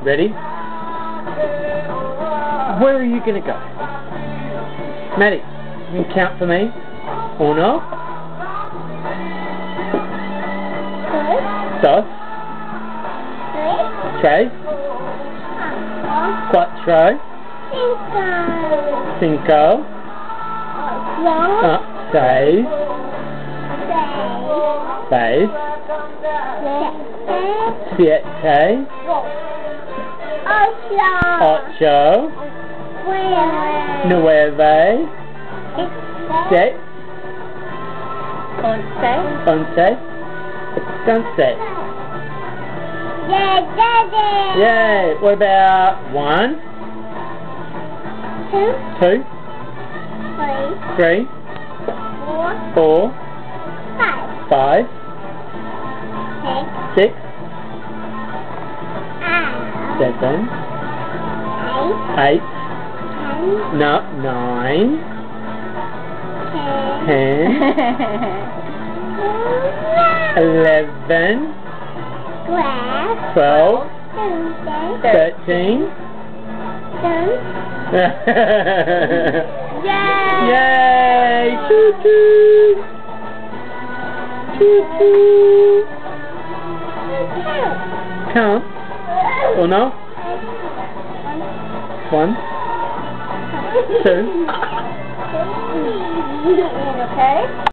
Ready? Where are you going to go? Maddie, you can count for me. 1, 2, 3, 4, 5, 6, 7, 8, 9, 10, 11, 12. Yay! What about 1, 2, 3, 4, 5, 6, 7, 8, 9, 10, 11, 12, 13. Yay! Choo choo! Choo choo! Count. Or no? 1, 2. Okay.